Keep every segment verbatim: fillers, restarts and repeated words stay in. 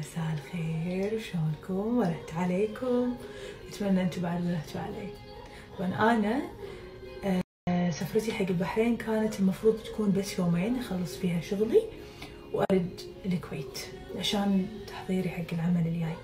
مساء الخير، شلونكم؟ ورحت عليكم؟ اتمنى انتم بعد ورحتوا علي. طبعا انا آه سفرتي حق البحرين كانت المفروض تكون بس يومين اخلص فيها شغلي وارد الكويت عشان تحضيري حق العمل الجاي،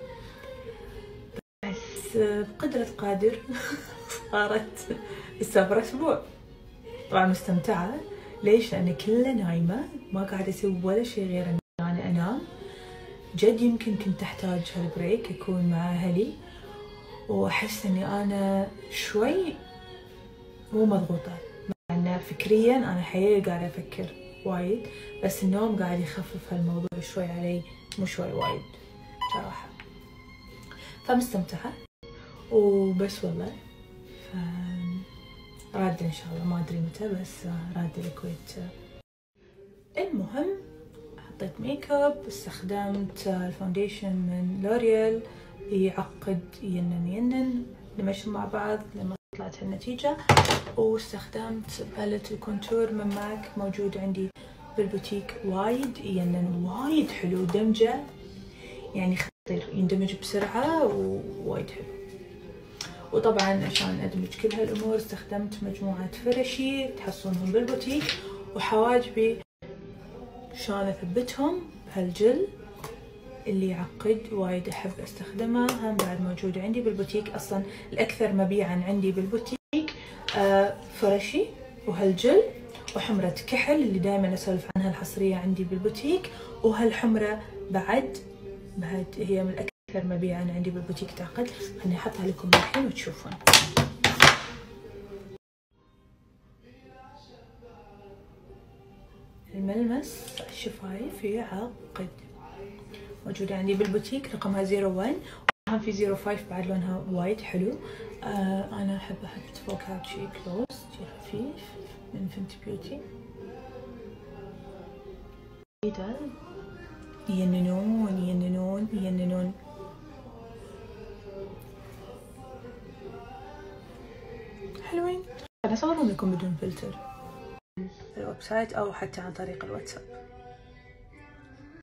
بس بقدرة قادر صارت السفرة اسبوع. طبعا مستمتعة. ليش؟ لاني كلها نايمة، ما قاعدة اسوي ولا شيء غير ان انا انام. جد يمكن كنت احتاج هالبريك اكون مع اهلي، واحس اني انا شوي مو مضغوطة، مع ان فكريا انا حقيقة قاعدة افكر وايد، بس النوم قاعد يخفف هالموضوع شوي علي، مو شوي وايد صراحة. فمستمتعة وبس والله. ف رادة ان شاء الله، ما ادري متى، بس رادة الكويت. المهم حطيت ميك اب، استخدمت الفاونديشن من لوريال يعقد ينن ينن نمشي مع بعض لما طلعت النتيجة، واستخدمت باليت الكونتور من ماك موجود عندي بالبوتيك، وايد ينن وايد حلو، دمجه يعني خطير، يندمج بسرعة ووايد حلو. وطبعا عشان ادمج كل هالامور استخدمت مجموعة فرشي تحصلونهم بالبوتيك، وحواجبي شلون اثبتهم بهالجل اللي يعقد، وايد احب استخدمه، هم بعد موجود عندي بالبوتيك. اصلا الاكثر مبيعا عندي بالبوتيك آه فرشي وهالجل وحمرة كحل اللي دائما اسولف عنها، الحصرية عندي بالبوتيك، وهالحمرة بعد بعد هي من الاكثر مبيعا عندي بالبوتيك تعقد. خليني احطها لكم الحين وتشوفون. الملمس الشفايف يعقد، موجودة عندي بالبوتيك، رقمها زيرو ون، وهم في زيرو فايف بعد لونها وايد حلو. آه انا احب احط فوقها شي كلوز شي خفيف من فنتي بيوتي. كذا يننون يننون يننون. حلوين. انا اصورهم لكم بدون فلتر الويب سايت او حتى عن طريق الواتساب.